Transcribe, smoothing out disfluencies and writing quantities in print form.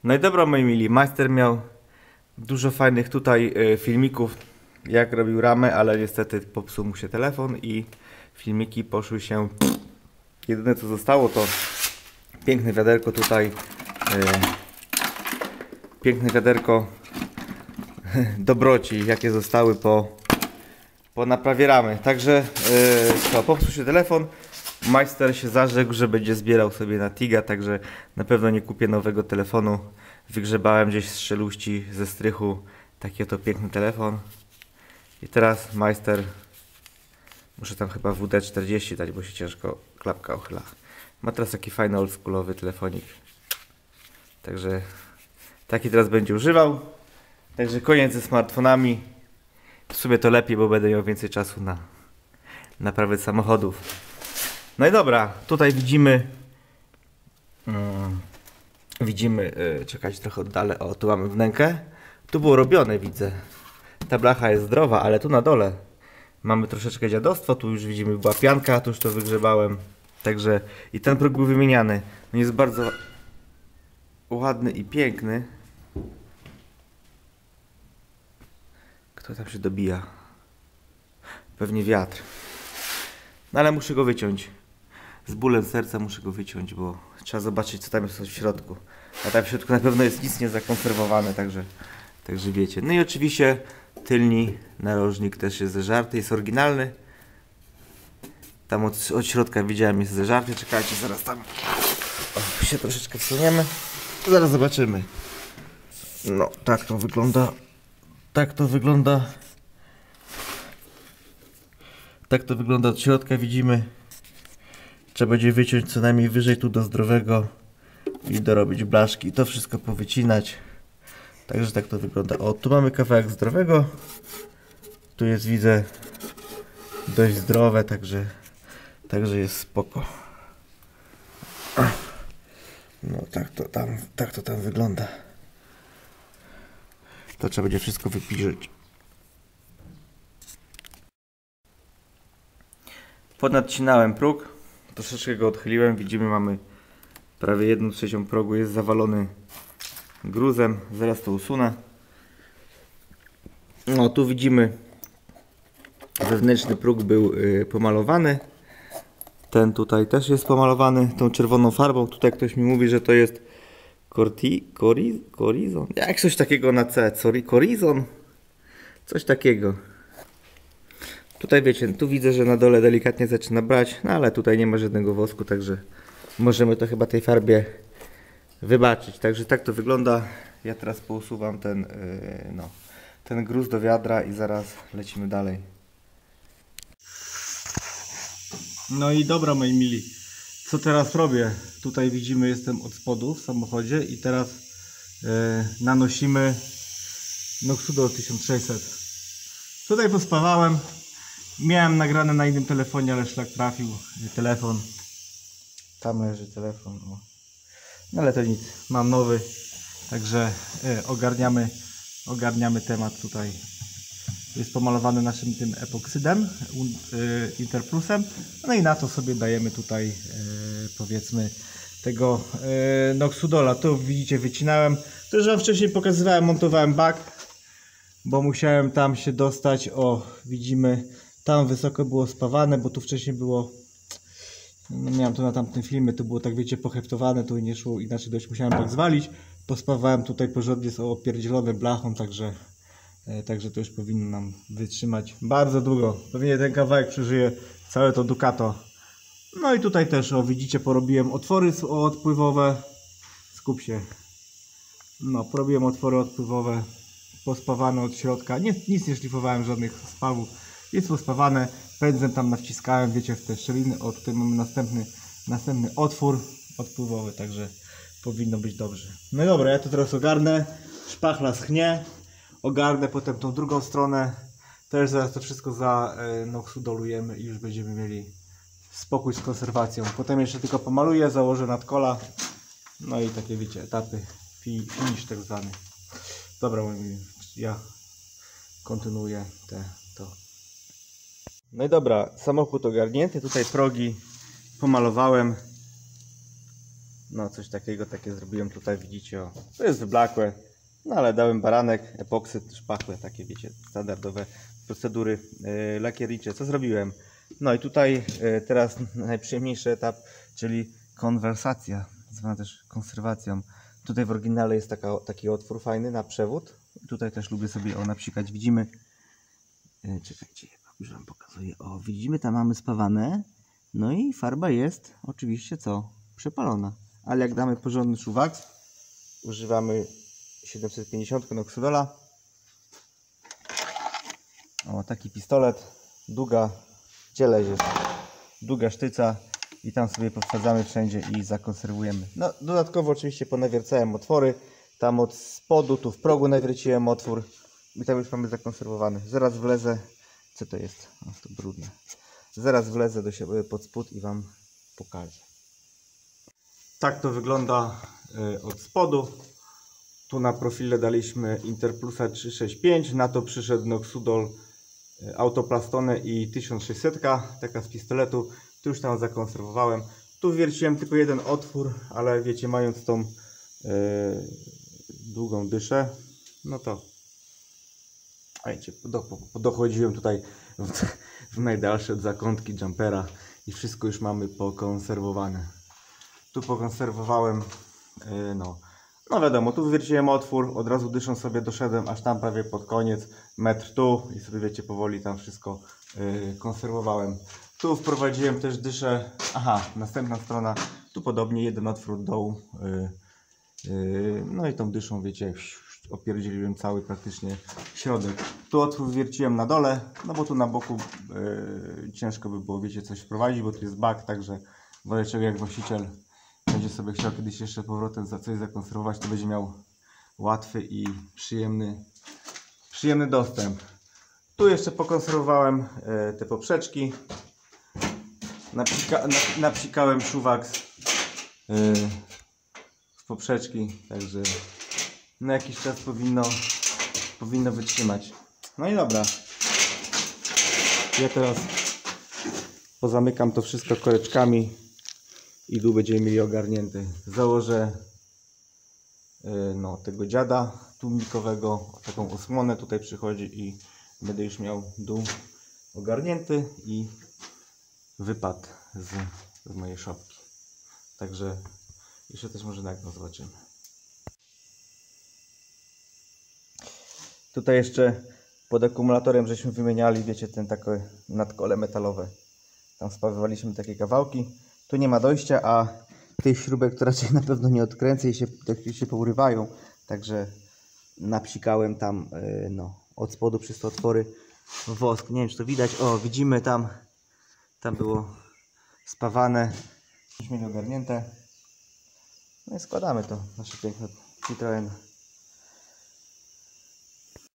No i dobra, moi mili, majster miał dużo fajnych tutaj filmików, jak robił ramę, ale niestety popsuł mu się telefon i filmiki poszły się. Jedyne co zostało to piękne wiaderko tutaj, piękne wiaderko dobroci, jakie zostały po naprawie ramy. Także popsuł się telefon. Majster się zarzekł, że będzie zbierał sobie na Tiga, także na pewno nie kupię nowego telefonu. Wygrzebałem gdzieś z szeluści, ze strychu taki oto piękny telefon. I teraz majster, muszę tam chyba WD-40 dać, bo się ciężko klapka ochyla. Ma teraz taki fajny oldschoolowy telefonik. Także taki teraz będzie używał. Także koniec ze smartfonami. W sumie to lepiej, bo będę miał więcej czasu na naprawę samochodów. No i dobra, tutaj widzimy, czekać trochę oddalę, o tu mamy wnękę. Tu było robione, widzę. Ta blacha jest zdrowa, ale tu na dole mamy troszeczkę dziadostwa. Tu już widzimy, była pianka, tu już to wygrzebałem. Także i ten próg był wymieniany. On jest bardzo ładny i piękny. Kto tam się dobija? Pewnie wiatr. No ale muszę go wyciąć. Z bólem serca muszę go wyciąć, bo trzeba zobaczyć, co tam jest w środku. A tam w środku na pewno jest nic niezakonserwowane, także wiecie. No i oczywiście tylni narożnik też jest zeżarty, jest oryginalny. Tam od środka widziałem, jest zeżarty. Czekajcie, zaraz tam się troszeczkę wsuniemy. Zaraz zobaczymy. No, tak to wygląda. Tak to wygląda. Tak to wygląda od środka, widzimy. Trzeba będzie wyciąć co najmniej wyżej tu do zdrowego i dorobić blaszki. To wszystko powycinać. Także tak to wygląda. O, tu mamy kawałek zdrowego. Tu jest, widzę, dość zdrowe, także jest spoko. No tak to tam wygląda. To trzeba będzie wszystko wypiżyć. Podnadcinałem próg. Troszeczkę go odchyliłem. Widzimy, mamy prawie 1/3 progu jest zawalony gruzem. Zaraz to usunę. No tu widzimy, wewnętrzny próg był pomalowany. Ten tutaj też jest pomalowany tą czerwoną farbą. Tutaj ktoś mi mówi, że to jest Corizon. Jak coś takiego na C. Corizon? Coś takiego. Tutaj wiecie, tu widzę, że na dole delikatnie zaczyna brać, no ale tutaj nie ma żadnego wosku, także możemy to chyba tej farbie wybaczyć. Także tak to wygląda. Ja teraz pousuwam ten gruz do wiadra i zaraz lecimy dalej. No i dobra, moi mili, co teraz robię? Tutaj widzimy, jestem od spodu w samochodzie i teraz nanosimy Noxudol 1600. Tutaj pospawałem. Miałem nagrane na innym telefonie, ale szlak trafił. Telefon. Tam leży telefon. O. No ale to nic. Mam nowy. Także ogarniamy temat tutaj. Jest pomalowany naszym tym epoksydem, Interplusem. No i na to sobie dajemy tutaj powiedzmy tego Noxudola. Tu widzicie, wycinałem. To już wam wcześniej pokazywałem, montowałem bak, bo musiałem tam się dostać. O, widzimy, tam wysoko było spawane, bo tu wcześniej było, no miałem to na tamtym filmie, to było tak, wiecie, poheftowane, tu nie szło inaczej, dość musiałem tak zwalić. Pospawałem tutaj porządnie, jest opierdzielone blachą, także to już powinno nam wytrzymać bardzo długo. Pewnie ten kawałek przeżyje całe to Ducato. No i tutaj też, o widzicie, porobiłem otwory odpływowe. Skup się. No, porobiłem otwory odpływowe, pospawane od środka. Nic nie szlifowałem, żadnych spawów. Jest pospawane, pędzem tam nawciskałem, wiecie, w te szczeliny. O, tutaj mamy następny otwór odpływowy, także powinno być dobrze. No i dobra, ja to teraz ogarnę. Szpachla schnie. Ogarnę potem tą drugą stronę. Też zaraz to wszystko zanoxudolujemy i już będziemy mieli spokój z konserwacją. Potem jeszcze tylko pomaluję, założę nadkola. No i takie, wiecie, etapy. Finish tak zwany. Dobra, ja kontynuuję to. No i dobra, samochód ogarnięty. Tutaj progi pomalowałem. No coś takiego, takie zrobiłem tutaj, widzicie, o. To jest wyblakłe, no ale dałem baranek, epoksy, szpachłe, takie wiecie, standardowe procedury lakiernicze. Co zrobiłem? No i tutaj teraz najprzyjemniejszy etap, czyli konwersacja, zwana też konserwacją. Tutaj w oryginale jest taki otwór fajny na przewód. Tutaj też lubię sobie napsikać, widzimy, czekajcie, już wam pokazuję, o widzimy, tam mamy spawane, no i farba jest oczywiście co? Przepalona. Ale jak damy porządny Szuwaks, używamy 750 Noxudola. O, taki pistolet, długa, gdzie lezie, długa sztyca i tam sobie powsadzamy wszędzie i zakonserwujemy. No, dodatkowo oczywiście ponawiercałem otwory, tam od spodu, tu w progu nawierciłem otwór i tam już mamy zakonserwowane. Zaraz wlezę, co to jest? O, to brudne. Zaraz wlezę do siebie pod spód i wam pokażę. Tak to wygląda od spodu. Tu na profile daliśmy Interplusa 365, na to przyszedł Noxudol Autoplastone i 1600, taka z pistoletu. Tu już tam zakonserwowałem. Tu wierciłem tylko jeden otwór, ale wiecie, mając tą długą dyszę, no to wiecie, dochodziłem tutaj w najdalsze zakątki jumpera i wszystko już mamy pokonserwowane. Tu pokonserwowałem, no wiadomo, tu wywierciłem otwór, od razu dyszą sobie doszedłem aż tam prawie pod koniec, metr tu i sobie wiecie, powoli tam wszystko konserwowałem. Tu wprowadziłem też dyszę, aha, następna strona, tu podobnie jeden otwór od dołu, no i tą dyszą wiecie, opierdzieliłem cały praktycznie środek. Tu otwór wywierciłem na dole, no bo tu na boku ciężko by było wiecie coś wprowadzić, bo tu jest bak, także w razie czego jak właściciel będzie sobie chciał kiedyś jeszcze powrotem za coś zakonserwować, to będzie miał łatwy i przyjemny dostęp. Tu jeszcze pokonserwowałem te poprzeczki. Napsikałem Szuwaks w poprzeczki, także na jakiś czas powinno wytrzymać. No i dobra. Ja teraz pozamykam to wszystko koreczkami i dół będziemy mieli ogarnięty. Założę tego dziada tłumikowego, taką osłonę tutaj przychodzi i będę już miał dół ogarnięty i wypad z mojej szopki. Także jeszcze też może nagle zobaczymy. Tutaj jeszcze pod akumulatorem żeśmy wymieniali, wiecie, ten takie nadkole metalowe. Tam spawywaliśmy takie kawałki. Tu nie ma dojścia, a tych śrubek to raczej na pewno nie odkręcę i się pourywają. Także napsikałem tam od spodu przez te otwory wosk. Nie wiem, czy to widać. O, widzimy tam było spawane. Już mieli ogarnięte. No i składamy to nasze piękne Citroen